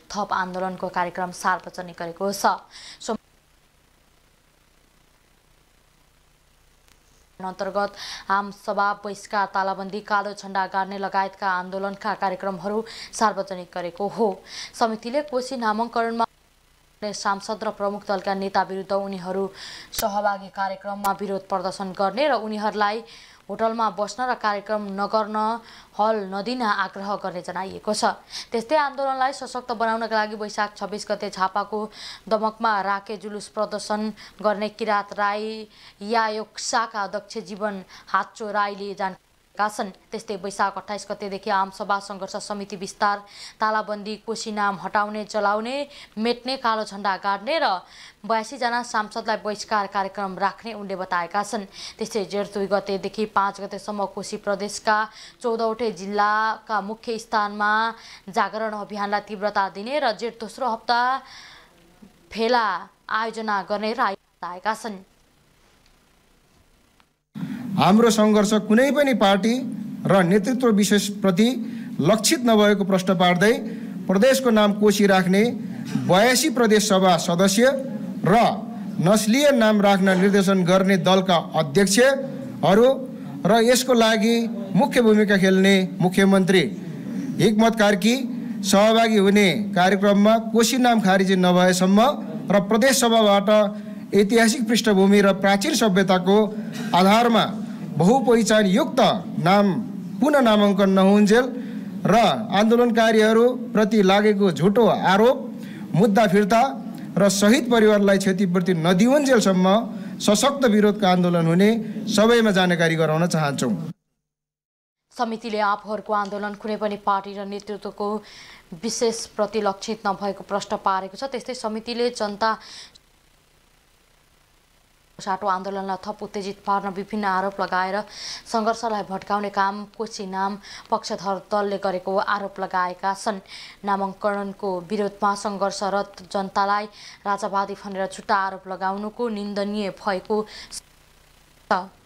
थप आन्दोलनको कार्यक्रम सार्वजनिक गरेको छ। अन्तर्गत आमसभा बहिष्कार तालाबन्दी कालो झण्डा गाड्ने लगायतका आन्दोलनका कार्यक्रमहरू सार्वजनिक गरेको हो। समितिले कोशी नामाङ्करणमा सांसद र प्रमुख दलका नेता विरुद्ध उनीहरू सहभागी कार्यक्रममा विरोध प्रदर्शन गर्ने र उनीहरूलाई होटलमा बस्न र कार्यक्रम नगर्न हल नदिन आग्रह गर्ने जनाइएको छ। त्यस्तै आन्दोलनलाई सशक्त बनाउनका लागि वैशाख 26 गते झापाको दमकमा राके जुलुस प्रदर्शन गर्ने किरात राई यायोक्साका अध्यक्ष जीवन हाच्चो राईले जानकारी छन्। त्यस्तै वैशाख 28 गतेदेखि आमसभा सङ्घर्ष समिति विस्तार तालाबन्दी कोशी नाम हटाउने जलाउने मेट्ने कालो झण्डा गाड्ने र 82 जना सांसदलाई बहिष्कार कार्यक्रम राख्ने उनले बताएका छन्। त्यस्तै जेठ 2 गतेदेखि 5 गतेसम्म कोशी प्रदेशका 14वटै जिल्लाका मुख्य स्थानमा जागरण अभियानलाई तीव्रता दिने र जेठ दोस्रो हप्ता फेला आयोजना गर्ने राय बताएका छन्। हाम्रो सङ्घर्ष कुनै पनि पार्टी र नेतृत्व विशेषप्रति लक्षित नभएको प्रश्न पार्दै प्रदेशको नाम कोशी राख्ने 82 प्रदेश सभा सदस्य र नस्लीय नाम राख्न निर्देशन गर्ने दलका अध्यक्षहरू र यसको लागि मुख्य भूमिका खेल्ने मुख्यमन्त्री हिक्मत कार्की सहभागी हुने कार्यक्रममा कोशी नाम खारिज नभएसम्म र प्रदेश सभाबाट ऐतिहासिक पृष्ठभूमि र प्राचीन सभ्यताको आधारमा बहुपहिचान युक्त नाम पुनः नामाङ्कन नहुन्जेल र आन्दोलनकारीहरू प्रति लागेको झुटो आरोप मुद्दा फिर्ता र शहीद परिवारलाई क्षतिपूर्ति नदिउन्जेलसम्म सशक्त विरोधको आन्दोलन हुने सबैमा जानकारी गराउन चाहन्छौँ। समितिले आफूहरूको आन्दोलन कुनै पनि पार्टी र नेतृत्वको विशेष प्रति लक्षित नभएको प्रश्न पारेको छ। त्यस्तै समितिले जनता साटो आन्दोलनलाई थप उत्तेजित पार्न विभिन्न आरोप लगाएर सङ्घर्षलाई भड्काउने काम कोशी नाम पक्षधर दलले गरेको आरोप लगाएका छन्। नामाङ्करणको विरोधमा सङ्घर्षरत जनतालाई राजावादी भनेर छुट्टा आरोप लगाउनुको निन्दनीय भएको छ।